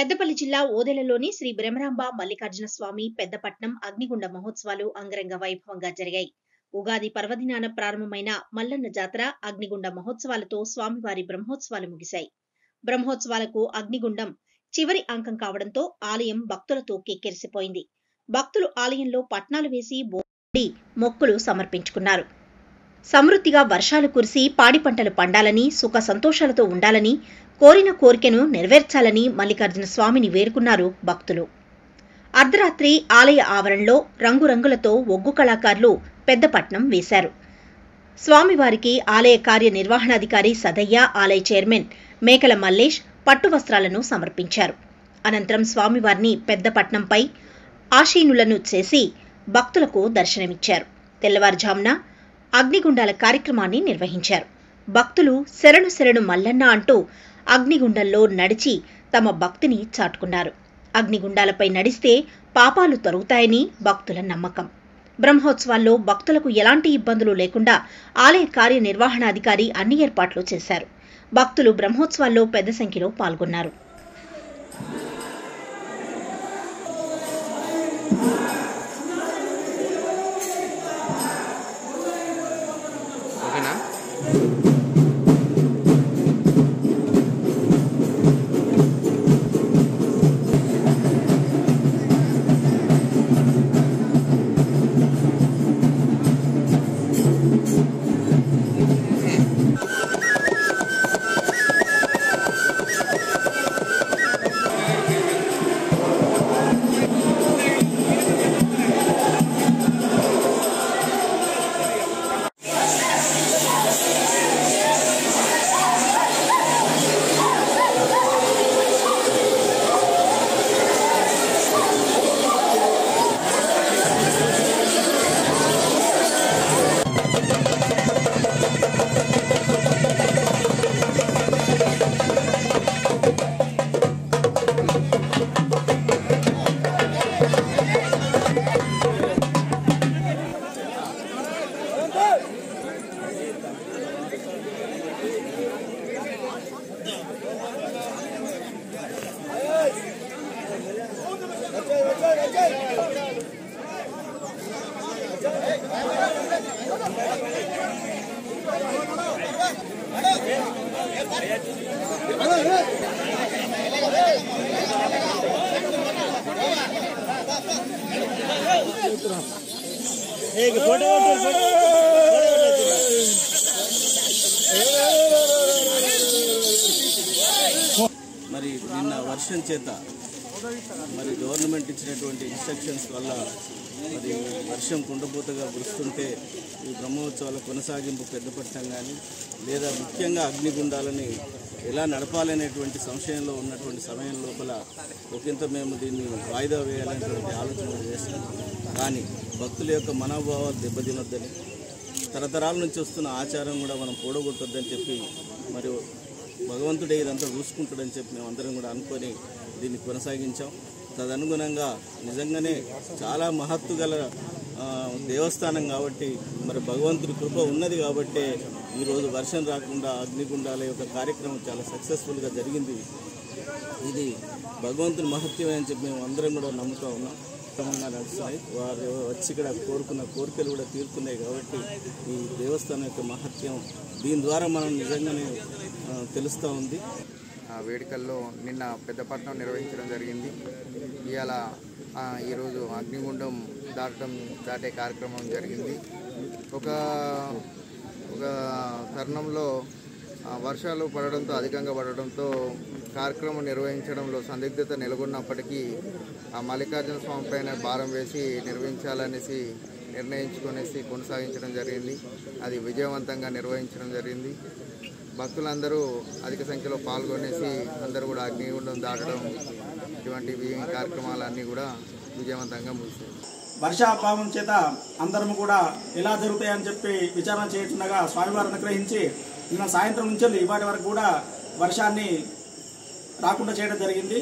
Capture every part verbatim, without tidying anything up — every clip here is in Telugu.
పెద్దపల్లి జిల్లా ఓదెలలోని శ్రీ బ్రహ్మరాంబ మల్లికార్జున స్వామి పెద్దపట్నం అగ్నిగుండ మహోత్సవాలు అంగరంగ వైభవంగా జరిగాయి. ఉగాది పర్వదినాన ప్రారంభమైన మల్లన్న జాతర అగ్నిగుండ మహోత్సవాలతో స్వామివారి బ్రహ్మోత్సవాలు ముగిశాయి. బ్రహ్మోత్సవాలకు అగ్నిగుండం చివరి అంకం కావడంతో ఆలయం భక్తులతో కిక్కిరిసిపోయింది. భక్తులు ఆలయంలో పట్నాలు వేసి బోడి మొక్కులు సమర్పించుకున్నారు. సమృద్ధిగా వర్షాలు కురిసి పాడి పంటలు పండాలని, సుఖ సంతోషాలతో ఉండాలని, కోరిన కోరికను నెరవేర్చాలని మల్లికార్జున స్వామిని వేడుకున్నారు భక్తులు. అర్ధరాత్రి ఆలయ ఆవరణలో రంగురంగులతో ఒగ్గు కళాకారులు పెద్దపట్నం వేశారు. స్వామివారికి ఆలయ కార్యనిర్వహణాధికారి సదయ్య, ఆలయ చైర్మన్ మేకల మల్లేష్ పట్టు వస్త్రాలను సమర్పించారు. అనంతరం స్వామివారిని పెద్దపట్నంపై ఆశీనులను చేసి భక్తులకు దర్శనమిచ్చారు. తెల్లవారుజామున అగ్నిగుండాల కార్యక్రమాన్ని నిర్వహించారు. భక్తులు శరణు శరణు మల్లన్న అంటూ అగ్నిగుండంలో నడిచి తమ భక్తిని చాటుకున్నారు. అగ్నిగుండాలపై నడిస్తే పాపాలు తొలగుతాయని భక్తుల నమ్మకం. బ్రహ్మోత్సవాల్లో భక్తులకు ఎలాంటి ఇబ్బందులు లేకుండా ఆలయ కార్యనిర్వహణాధికారి అన్ని ఏర్పాట్లు చేశారు. భక్తులు బ్రహ్మోత్సవాల్లో పెద్ద సంఖ్యలో పాల్గొన్నారు. మరి నిన్న వర్షం చేత మరి గవర్నమెంట్ ఇచ్చినటువంటి ఇన్స్ట్రక్షన్స్ వల్ల మరి వర్షం కుండపోతగా కురుస్తుంటే ఈ బ్రహ్మోత్సవాల కొనసాగింపు పెద్దపట్నం కానీ లేదా ముఖ్యంగా అగ్నిగుండాలని ఎలా నడపాలనేటువంటి సంశయంలో ఉన్నటువంటి సమయం లోపల ఒకంత మేము దీన్ని వాయిదా వేయాలనేటువంటి ఆలోచన చేస్తున్నాం. కానీ భక్తుల యొక్క మనోభావాలు దెబ్బతినొద్దని, తరతరాల నుంచి వస్తున్న ఆచారం కూడా మనం కూడగొట్టొద్దని చెప్పి మరి భగవంతుడే ఇదంతా చూసుకుంటాడని చెప్పి మేము అందరం కూడా అనుకొని దీన్ని కొనసాగించాం. తదనుగుణంగా నిజంగానే చాలా మహత్తు గల దేవస్థానం కాబట్టి మరి భగవంతుడి కృప ఉన్నది కాబట్టే ఈరోజు వర్షం రాకుండా అగ్నిగుండాల యొక్క కార్యక్రమం చాలా సక్సెస్ఫుల్గా జరిగింది. ఇది భగవంతుని మహత్యమే అని చెప్పి మేము అందరం కూడా నమ్ముతూ ఉన్నాం. క్రమంగా నడుస్తున్నాయి. వారు వచ్చి ఇక్కడ కోరుకున్న కోరికలు కూడా తీరుతున్నాయి. కాబట్టి ఈ దేవస్థానం యొక్క మహత్యం దీని ద్వారా మనం నిజంగానే తెలుస్తూ ఉంది. వేడుకల్లో నిన్న పెద్దపట్నం నిర్వహించడం జరిగింది. ఇవాళ ఈరోజు అగ్నిగుండం దాటడం దాటే కార్యక్రమం జరిగింది. ఒక ఒక తరుణంలో వర్షాలు పడడంతో అధికంగా పడడంతో కార్యక్రమం నిర్వహించడంలో సందిగ్ధత నెలకొన్నప్పటికీ ఆ మల్లికార్జున స్వామి పైన భారం వేసి నిర్వహించాలనేసి నిర్ణయించుకునేసి కొనసాగించడం జరిగింది. అది విజయవంతంగా నిర్వహించడం జరిగింది. భక్తులందరూ అధిక సంఖ్యలో పాల్గొనేసి అందరూ కూడా అగ్నిగుండం దాటడం ఇటువంటి కార్యక్రమాలన్నీ కూడా విజయవంతంగా ముగిశాయి. వర్షాభావం చేత అందరం కూడా ఎలా జరుగుతాయని చెప్పి విచారణ చేస్తుండగా స్వామివారిని అనుగ్రహించి నిన్న సాయంత్రం నుంచి ఇవాటి వరకు కూడా వర్షాన్ని రాకుండా చేయడం జరిగింది.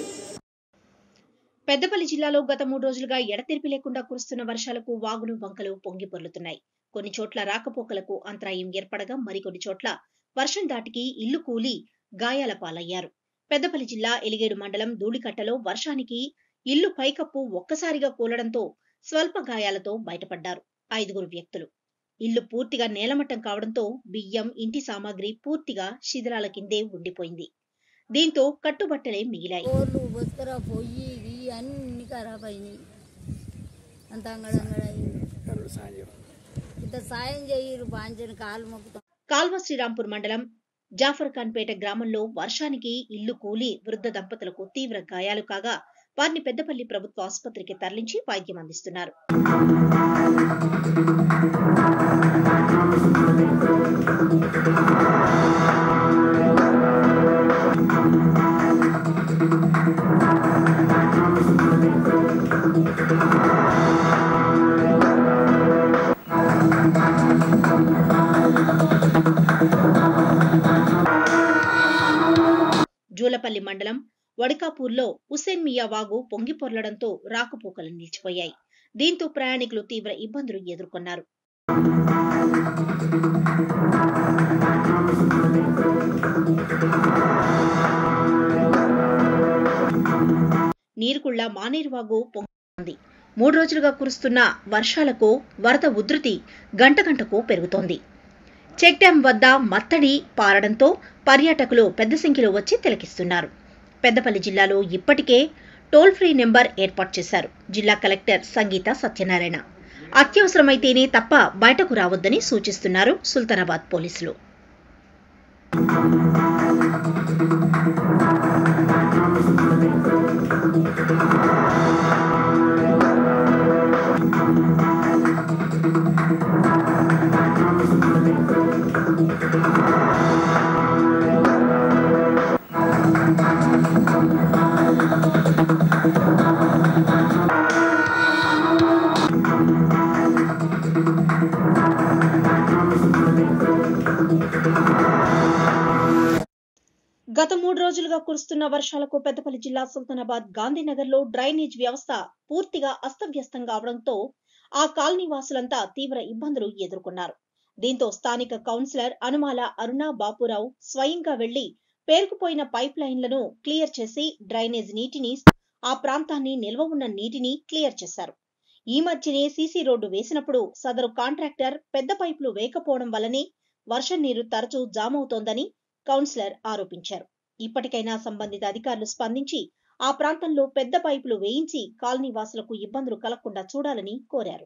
పెద్దపల్లి జిల్లాలో గత మూడు రోజులుగా ఎడతెరిపి లేకుండా కురుస్తున్న వర్షాలకు వాగులు వంకలు పొంగి పొర్లుతున్నాయి. కొన్ని చోట్ల రాకపోకలకు అంతరాయం ఏర్పడగా మరికొన్ని చోట్ల వర్షం దాటికి ఇల్లు కూలి గాయాల పాలయ్యారు. పెద్దపల్లి జిల్లా ఎలిగేడు మండలం ధూళికట్టలో వర్షానికి ఇల్లు పైకప్పు ఒక్కసారిగా కూలడంతో స్వల్ప గాయాలతో బయటపడ్డారు ఐదుగురు వ్యక్తులు. ఇల్లు పూర్తిగా నేలమట్టం కావడంతో బియ్యం, ఇంటి సామాగ్రి పూర్తిగా శిథిలాల కిందే ఉండిపోయింది. దీంతో కట్టుబట్టలే మిగిలాయి. కాల్వ శ్రీరాంపూర్ మండలం జాఫర్ ఖాన్ పేట గ్రామంలో వర్షానికి ఇల్లు కూలి వృద్ధ దంపతులకు తీవ్ర గాయాలు కాగా వారిని పెద్దపల్లి ప్రభుత్వ ఆసుపత్రికి తరలించి వైద్యం అందిస్తున్నారు. జూలపల్లి మండలం వడికాపూర్లో హుస్సేన్ మియా వాగు పొంగి పొర్లడంతో రాకపోకలు నిలిచిపోయాయి. దీంతో ప్రయాణికులు తీవ్ర ఇబ్బందులు ఎదుర్కొన్నారు. నీరుకుళ్ల మానేరు వాగు పొంగుతోంది. మూడు రోజులుగా కురుస్తున్న వర్షాలకు వరద ఉధృతి గంట గంటకు పెరుగుతోంది. చెక్ డ్యాం వద్ద మత్తడి పారడంతో పర్యాటకులు పెద్ద సంఖ్యలో వచ్చి తిలకిస్తున్నారు. పెద్దపల్లి జిల్లాలో ఇప్పటికే టోల్ ఫ్రీ నెంబర్ ఏర్పాటు చేశారు జిల్లా కలెక్టర్ సంగీత సత్యనారాయణ. అత్యవసరమైతేనే తప్ప బయటకు రావద్దని సూచిస్తున్నారు సుల్తానాబాద్ పోలీసులు. గత మూడు రోజులుగా కురుస్తున్న వర్షాలకు పెద్దపల్లి జిల్లా సుల్తానాబాద్ గాంధీనగర్ లో డ్రైనేజ్ వ్యవస్థ పూర్తిగా అస్తవ్యస్తం కావడంతో ఆ కాలనీ వాసులంతా తీవ్ర ఇబ్బందులు ఎదుర్కొన్నారు. దీంతో స్థానిక కౌన్సిలర్ అనుమాల అరుణ బాపురావు స్వయంగా వెళ్లి పేరుకుపోయిన పైప్ లైన్లను క్లియర్ చేసి డ్రైనేజ్ నీటిని, ఆ ప్రాంతాన్ని నిల్వ ఉన్న నీటిని క్లియర్ చేశారు. ఈ మధ్యనే సీసీ రోడ్డు వేసినప్పుడు సదరు కాంట్రాక్టర్ పెద్ద పైపులు వేయకపోవడం వల్లనే వర్షం నీరు తరచూ జామ్ అవుతోందని కౌన్సిలర్ ఆరోపించారు. ఇప్పటికైనా సంబంధిత అధికారులు స్పందించి ఆ ప్రాంతంలో పెద్ద పైపులు వేయించి కాలనీ వాసులకు ఇబ్బందులు కలగకుండా చూడాలని కోరారు.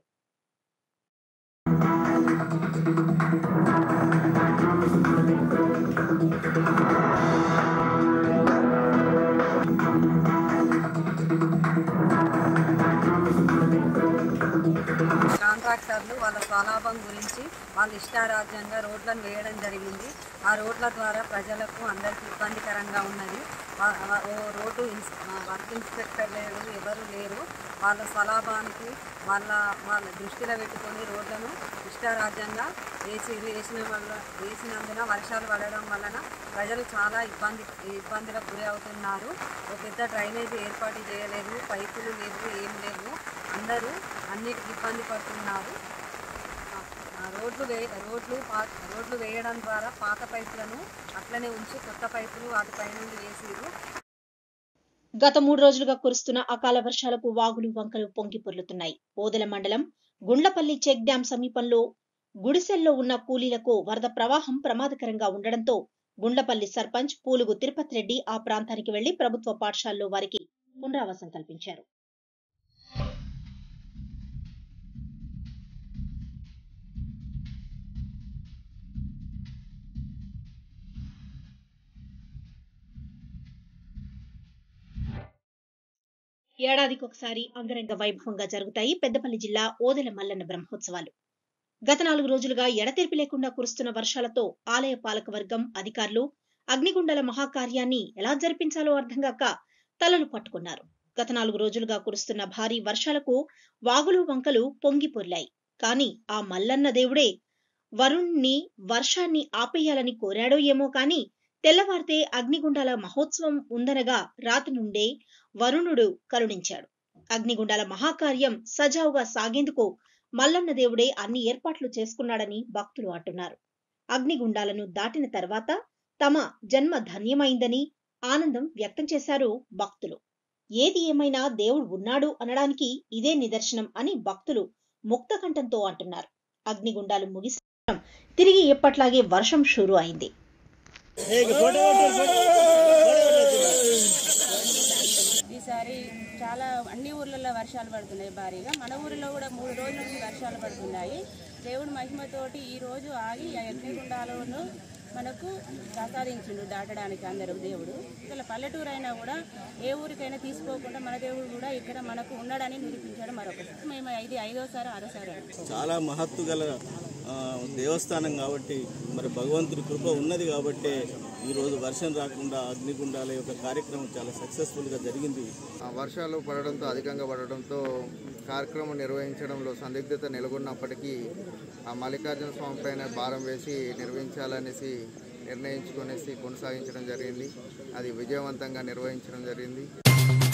కాంట్రాక్టర్లు వాళ్ళ స్వలాభం గురించి వాళ్ళ ఇష్టారాజ్యంగా రోడ్లను వేయడం జరిగింది. ఆ రోడ్ల ద్వారా ప్రజలకు అందరికీ ఇబ్బందికరంగా ఉన్నది. ఓ రోడ్డు వర్క్ ఇన్స్పెక్టర్ లేరు, ఎవరు లేరు. వాళ్ళ స్వలాభానికి వాళ్ళ వాళ్ళ దృష్టిలో పెట్టుకొని రోడ్లను ఇష్టారాజ్యంగా వేసి వేసిన వల్ల వేసినందున వర్షాలు పడడం వలన ప్రజలు చాలా ఇబ్బంది ఇబ్బందులకు గురి అవుతున్నారు. ఒక పెద్ద డ్రైనేజీ ఏర్పాటు చేయలేదు, పైపులు లేవు, ఏం లేవు. అందరూ అన్నిటికీ ఇబ్బంది పడుతున్నారు. రోడ్లు వే రోడ్లు రోడ్లు వేయడం ద్వారా పాత పైపులను అట్లనే ఉంచి కొత్త పైపులు వాటిపై నుండి వేసిరు. గత మూడు రోజులుగా కురుస్తున్న అకాల వర్షాలకు వాగులు వంకలు పొంగి పొర్లుతున్నాయి. ఓదెల మండలం గుండ్లపల్లి చెక్ డ్యాం సమీపంలో గుడిసెల్లో ఉన్న కూలీలకు వరద ప్రవాహం ప్రమాదకరంగా ఉండడంతో గుండ్లపల్లి సర్పంచ్ పూలుగు తిరుపతి రెడ్డి ఆ ప్రాంతానికి వెళ్లి ప్రభుత్వ పాఠశాలలో వారికి పునరావాసం కల్పించారు. ఏడాదికొకసారి అంగరంగ వైభవంగా జరుగుతాయి పెద్దపల్లి జిల్లా ఓదెల మల్లన్న బ్రహ్మోత్సవాలు. గత నాలుగు రోజులుగా ఎడతెరిపి లేకుండా కురుస్తున్న వర్షాలతో ఆలయ పాలక వర్గం, అధికారులు అగ్నిగుండాల మహాకార్యాన్ని ఎలా జరిపించాలో అర్థంగాక తలలు పట్టుకున్నారు. గత నాలుగు రోజులుగా కురుస్తున్న భారీ వర్షాలకు వాగులు వంకలు పొంగి పొర్లాయి. కాని ఆ మల్లన్న దేవుడే వరుణ్ణి వర్షాన్ని ఆపేయాలని కోరాడో ఏమో కాని తెల్లవారితే అగ్నిగుండాల మహోత్సవం ఉందనగా రాత్రి నుండే వరుణుడు కరుణించాడు. అగ్నిగుండాల మహాకార్యం సజావుగా సాగేందుకు మల్లన్న దేవుడే అన్ని ఏర్పాట్లు చేసుకున్నాడని భక్తులు అంటున్నారు. అగ్నిగుండాలను దాటిన తర్వాత తమ జన్మ ధన్యమైందని, ఆనందం వ్యక్తం చేశారు భక్తులు. ఏది ఏమైనా దేవుడు ఉన్నాడు అనడానికి ఇదే నిదర్శనం అని భక్తులు ముక్తకంఠంతో అంటున్నారు. అగ్నిగుండాలు ముగిసి తిరిగి ఎప్పట్లాగే వర్షం షురు అయింది. ఈసారి చాలా అన్ని ఊర్లలో వర్షాలు పడుతున్నాయి భారీగా. మన ఊరిలో కూడా మూడు రోజుల నుంచి వర్షాలు పడుతున్నాయి. దేవుడి మహిమతోటి ఈ రోజు ఆగి ఆ అగ్నిగుండాలను మనకు ప్రసాదించిండు దాటడానికి అందరూ దేవుడు. ఇలా పల్లెటూరు అయినా కూడా ఏ ఊరికైనా తీసుకోకుండా మన దేవుడు కూడా ఇక్కడ మనకు ఉన్నాడని నిరూపించాడు మరొకసారి. మేము ఇది ఐదోసారి ఆరోసారి. చాలా మహత్తు గల దేవస్థానం కాబట్టి మరి భగవంతుడి కృప ఉన్నది కాబట్టే ఈరోజు వర్షం రాకుండా అగ్నిగుండాల యొక్క కార్యక్రమం చాలా సక్సెస్ఫుల్గా జరిగింది. వర్షాలు పడడంతో అధికంగా పడడంతో కార్యక్రమం నిర్వహించడంలో సందిగ్ధత నెలకొన్నప్పటికీ ఆ మల్లికార్జున స్వామి పైన భారం వేసి నిర్వహించాలనేసి నిర్ణయించుకునేసి కొనసాగించడం జరిగింది. అది విజయవంతంగా నిర్వహించడం జరిగింది.